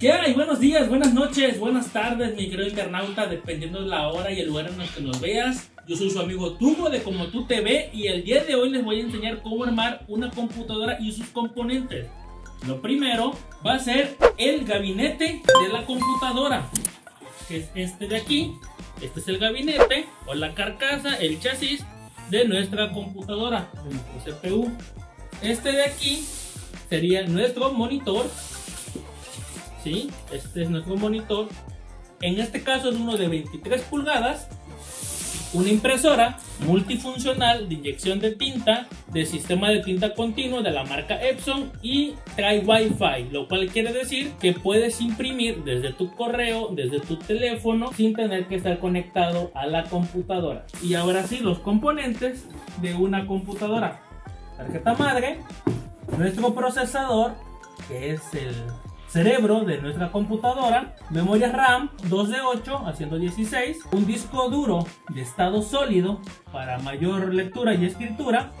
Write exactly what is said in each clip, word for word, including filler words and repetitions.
¿Qué hay? Buenos días, buenas noches, buenas tardes, mi querido internauta, dependiendo de la hora y el lugar en el que nos veas. Yo soy su amigo Tubo de Como Tú Te Ve y el día de hoy les voy a enseñar cómo armar una computadora y sus componentes. Lo primero va a ser el gabinete de la computadora, que es este de aquí. Este es el gabinete o la carcasa, el chasis de nuestra computadora, de nuestro C P U. Este de aquí sería nuestro monitor. ¿Sí? Este es nuestro monitor. En este caso es uno de veintitrés pulgadas. Una impresora multifuncional de inyección de tinta, de sistema de tinta continuo de la marca Epson, y trae Wi-Fi, lo cual quiere decir que puedes imprimir desde tu correo, desde tu teléfono, sin tener que estar conectado a la computadora. Y ahora sí, los componentes de una computadora: tarjeta madre, nuestro procesador, que es el cerebro de nuestra computadora, memoria RAM dos de ocho haciendo dieciséis, un disco duro de estado sólido para mayor lectura y escritura,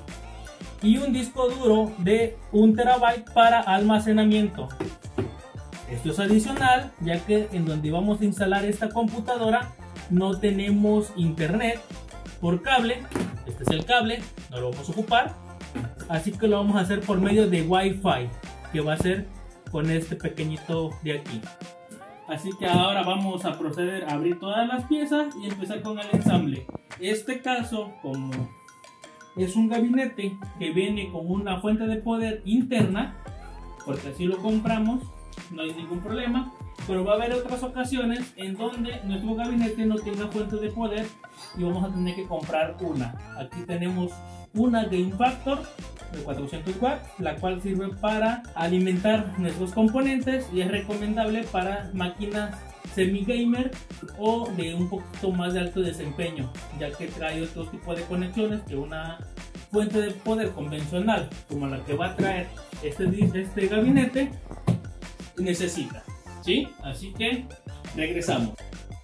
y un disco duro de un terabyte para almacenamiento. Esto es adicional, ya que en donde vamos a instalar esta computadora no tenemos internet por cable. Este es el cable, no lo vamos a ocupar, así que lo vamos a hacer por medio de Wi-Fi, que va a ser con este pequeñito de aquí. Así que ahora vamos a proceder a abrir todas las piezas y empezar con el ensamble. Este caso, como es un gabinete que viene con una fuente de poder interna, porque así lo compramos, no hay ningún problema. Pero va a haber otras ocasiones en donde nuestro gabinete no tenga fuente de poder y vamos a tener que comprar una. Aquí tenemos una Game Factor de cuatrocientos watts, la cual sirve para alimentar nuestros componentes y es recomendable para máquinas semi gamer o de un poquito más de alto desempeño, ya que trae otro tipo de conexiones que una fuente de poder convencional como la que va a traer este, este gabinete necesita. ¿Sí? Así que regresamos.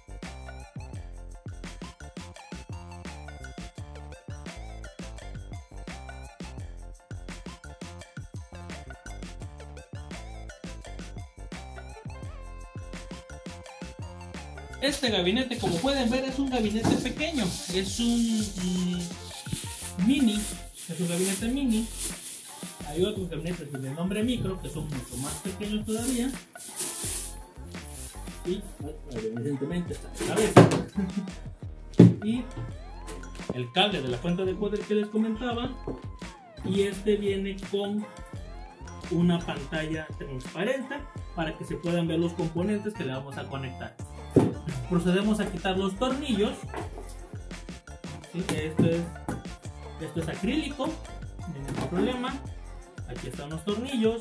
Este gabinete, como pueden ver, es un gabinete pequeño, es un mm, mini, es un gabinete mini. Hay otros gabinetes de nombre micro que son mucho más pequeños todavía. Y evidentemente está en la cabeza. Y el cable de la fuente de poder que les comentaba. Y este viene con una pantalla transparente para que se puedan ver los componentes que le vamos a conectar. Procedemos a quitar los tornillos. ¿Sí? Esto es, esto es acrílico, no hay ningún problema. Aquí están los tornillos.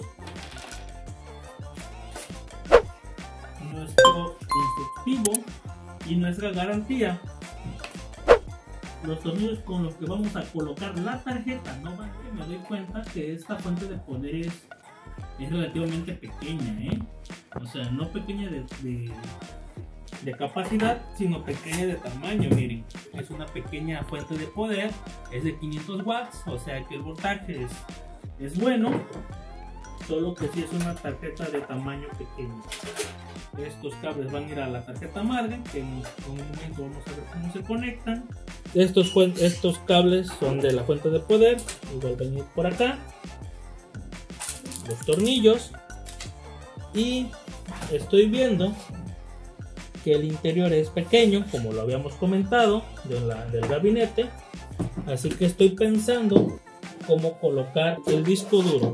Nuestro instructivo y nuestra garantía. Los tornillos con los que vamos a colocar la tarjeta. No más que me doy cuenta que esta fuente de poder es, es relativamente pequeña, ¿eh? O sea, no pequeña de, de, de capacidad, sino pequeña de tamaño. Miren, es una pequeña fuente de poder, es de quinientos watts, o sea que el voltaje es, es bueno, solo que sí es una tarjeta de tamaño pequeño. Estos cables van a ir a la tarjeta madre, que en un momento vamos a ver cómo se conectan. Estos, estos cables son de la fuente de poder, igual van a ir por acá. Los tornillos. Y estoy viendo que el interior es pequeño, como lo habíamos comentado, de la, del gabinete. Así que estoy pensando cómo colocar el disco duro.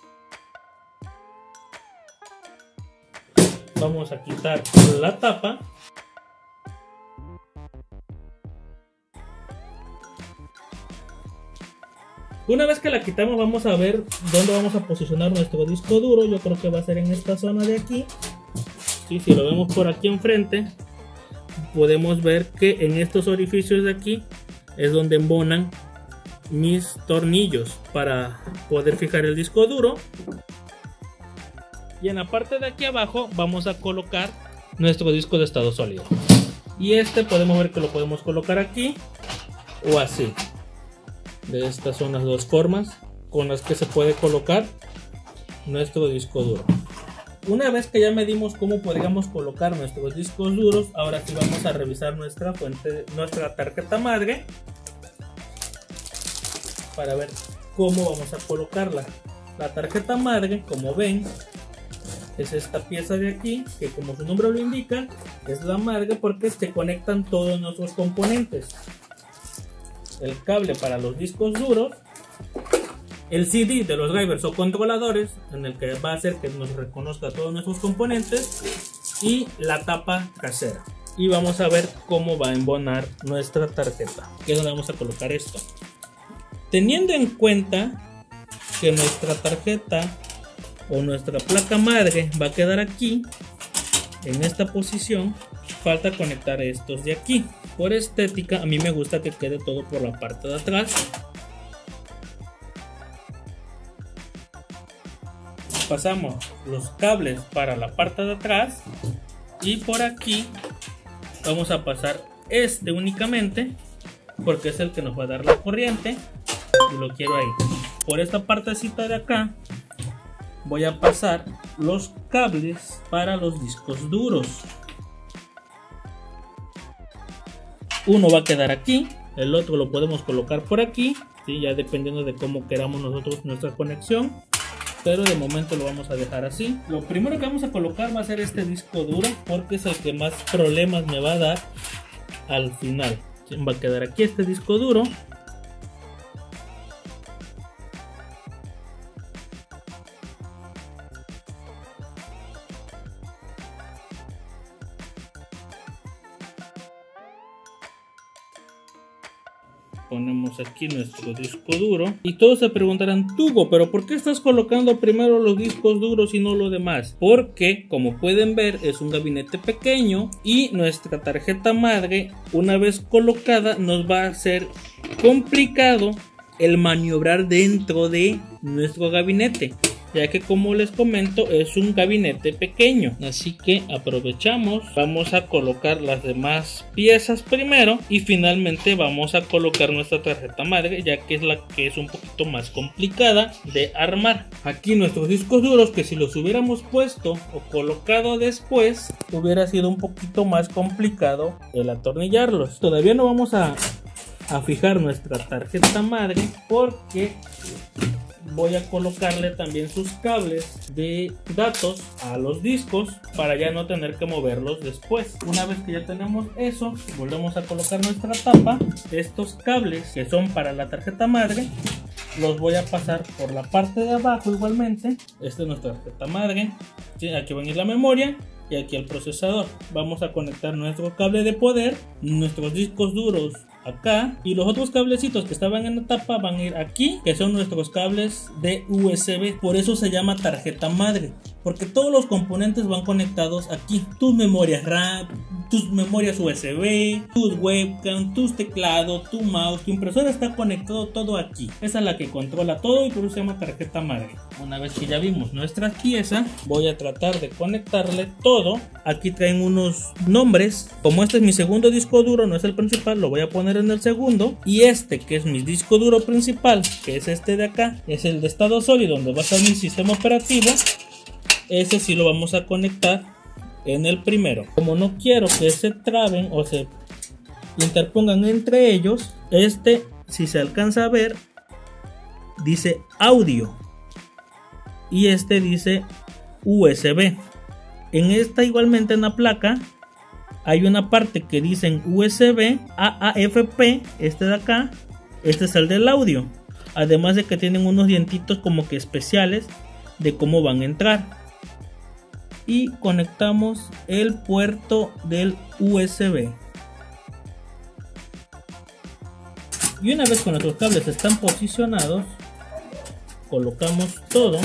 Vamos a quitar la tapa. Una vez que la quitamos, vamos a ver dónde vamos a posicionar nuestro disco duro. Yo creo que va a ser en esta zona de aquí. ¿Sí? Si lo vemos por aquí enfrente, podemos ver que en estos orificios de aquí es donde embonan mis tornillos para poder fijar el disco duro. Y en la parte de aquí abajo vamos a colocar nuestro disco de estado sólido. Y este podemos ver que lo podemos colocar aquí o así. De estas son las dos formas con las que se puede colocar nuestro disco duro. Una vez que ya medimos cómo podríamos colocar nuestros discos duros, ahora sí vamos a revisar nuestra fuente, nuestra tarjeta madre, para ver cómo vamos a colocarla. La tarjeta madre, como ven, es esta pieza de aquí, que como su nombre lo indica, es la madre porque se conectan todos nuestros componentes. El cable para los discos duros, el C D de los drivers o controladores, en el que va a hacer que nos reconozca todos nuestros componentes, y la tapa trasera. Y vamos a ver cómo va a embonar nuestra tarjeta, que es donde vamos a colocar esto. Teniendo en cuenta que nuestra tarjeta o nuestra placa madre va a quedar aquí, en esta posición, falta conectar estos de aquí. Por estética, a mí me gusta que quede todo por la parte de atrás. Pasamos los cables para la parte de atrás y por aquí vamos a pasar este únicamente porque es el que nos va a dar la corriente y lo quiero ahí. Por esta partecita de acá voy a pasar los cables para los discos duros. Uno va a quedar aquí, el otro lo podemos colocar por aquí, ¿sí? Ya dependiendo de cómo queramos nosotros nuestra conexión. Pero de momento lo vamos a dejar así. Lo primero que vamos a colocar va a ser este disco duro, porque es el que más problemas me va a dar al final. Va a quedar aquí este disco duro. Ponemos aquí nuestro disco duro y todos se preguntarán: Tugo, pero ¿por qué estás colocando primero los discos duros y no lo demás? Porque, como pueden ver, es un gabinete pequeño y nuestra tarjeta madre, una vez colocada, nos va a ser complicado el maniobrar dentro de nuestro gabinete, ya que, como les comento, es un gabinete pequeño. Así que aprovechamos, vamos a colocar las demás piezas primero y finalmente vamos a colocar nuestra tarjeta madre, ya que es la que es un poquito más complicada de armar. Aquí nuestros discos duros, que si los hubiéramos puesto o colocado después, hubiera sido un poquito más complicado el atornillarlos. Todavía no vamos a, a fijar nuestra tarjeta madre porque voy a colocarle también sus cables de datos a los discos para ya no tener que moverlos después. Una vez que ya tenemos eso, volvemos a colocar nuestra tapa. Estos cables que son para la tarjeta madre los voy a pasar por la parte de abajo igualmente. Esta es nuestra tarjeta madre, ¿sí? Aquí va a ir la memoria y aquí el procesador. Vamos a conectar nuestro cable de poder, nuestros discos duros acá, y los otros cablecitos que estaban en la tapa van a ir aquí, que son nuestros cables de U S B. Por eso se llama tarjeta madre, porque todos los componentes van conectados aquí. Tus memorias RAM, tus memorias U S B, tus webcam, tus teclados, tu mouse, tu impresora, está conectado todo aquí. Esa es la que controla todo y por eso se llama tarjeta madre. Una vez que ya vimos nuestra pieza, voy a tratar de conectarle todo. Aquí traen unos nombres. Como este es mi segundo disco duro, no es el principal, lo voy a poner en el segundo. Y este, que es mi disco duro principal, que es este de acá, es el de estado sólido, donde va a estar mi sistema operativo. Ese sí lo vamos a conectar en el primero. Como no quiero que se traben o se interpongan entre ellos, este, si se alcanza a ver, dice audio y este dice U S B. En esta, igualmente en la placa, hay una parte que dicen U S B A A F P, este de acá, este es el del audio. Además de que tienen unos dientitos como que especiales de cómo van a entrar. Y conectamos el puerto del U S B. Y una vez que nuestros cables están posicionados, colocamos todo.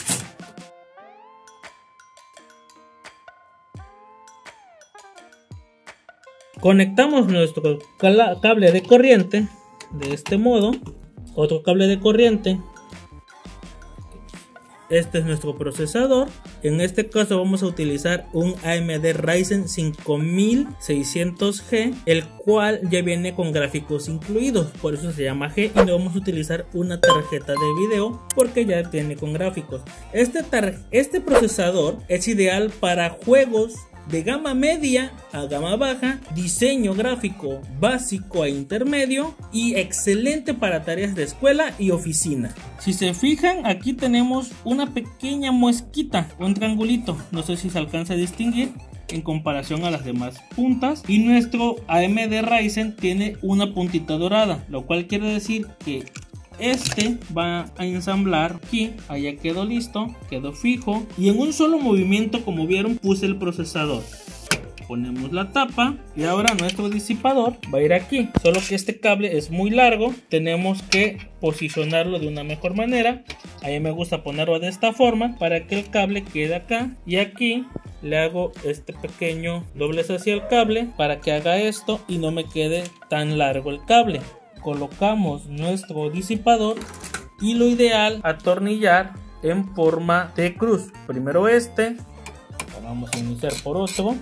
Conectamos nuestro cable de corriente de este modo. Otro cable de corriente. Este es nuestro procesador. En este caso vamos a utilizar un A M D Ryzen cinco mil seiscientos G, el cual ya viene con gráficos incluidos, por eso se llama G, y no vamos a utilizar una tarjeta de video porque ya viene con gráficos. Este, este procesador es ideal para juegos de gama media a gama baja, diseño gráfico básico e intermedio, y excelente para tareas de escuela y oficina. Si se fijan, aquí tenemos una pequeña muesquita, un triangulito, no sé si se alcanza a distinguir en comparación a las demás puntas, y nuestro A M D Ryzen tiene una puntita dorada, lo cual quiere decir que este va a ensamblar aquí. Allá quedó listo, quedó fijo, y en un solo movimiento, como vieron, puse el procesador. Ponemos la tapa y ahora nuestro disipador va a ir aquí, solo que este cable es muy largo, tenemos que posicionarlo de una mejor manera. A mí me gusta ponerlo de esta forma para que el cable quede acá, y aquí le hago este pequeño doblez hacia el cable para que haga esto y no me quede tan largo el cable. Colocamos nuestro disipador y lo ideal, atornillar en forma de cruz. Primero este, vamos a iniciar por otro.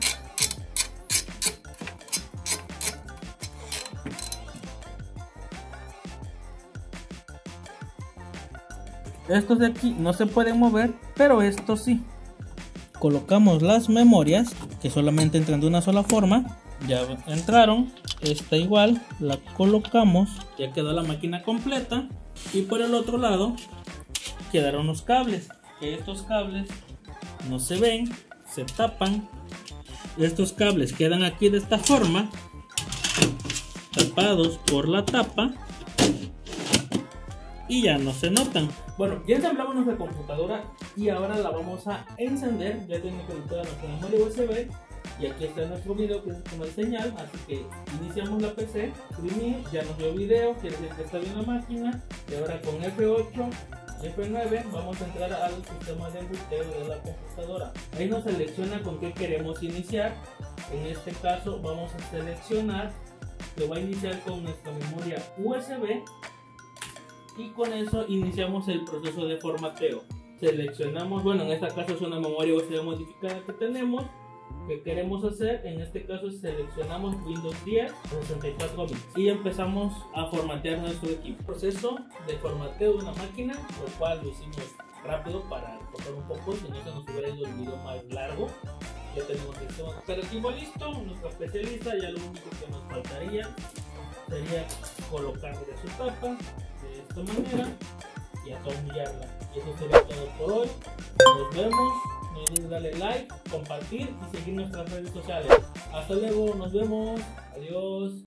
Estos de aquí no se pueden mover, pero estos sí. Colocamos las memorias, que solamente entran de una sola forma. Ya entraron. Esta igual la colocamos, ya quedó la máquina completa. Y por el otro lado quedaron los cables, que estos cables no se ven, se tapan. Estos cables quedan aquí de esta forma, tapados por la tapa, y ya no se notan. Bueno, ya ensamblamos nuestra computadora y ahora la vamos a encender. Ya tiene conectada nuestra memoria U S B. Y aquí está nuestro video, que es como el señal. Así que iniciamos la P C, imprimir, ya nos dio video, quiere decir que está bien la máquina. Y ahora con F ocho, F nueve vamos a entrar al sistema de embuteo de la computadora. Ahí nos selecciona con qué queremos iniciar. En este caso vamos a seleccionar que va a iniciar con nuestra memoria U S B, y con eso iniciamos el proceso de formateo. Seleccionamos, bueno, en esta caso es una memoria U S B modificada que tenemos, que queremos hacer. En este caso seleccionamos Windows diez sesenta y cuatro bits y empezamos a formatear nuestro equipo. Proceso de formateo de una máquina, lo cual lo hicimos rápido para cortar un poco, si no se nos hubiera ido el video más largo. Ya tenemos el sistema operativo listo, nuestra P C lista. Ya lo único que nos faltaría sería colocarle su tapa de esta manera y atornillarla. Y eso sería todo por hoy. Nos vemos. No olviden darle like, compartir y seguir nuestras redes sociales. Hasta luego, nos vemos. Adiós.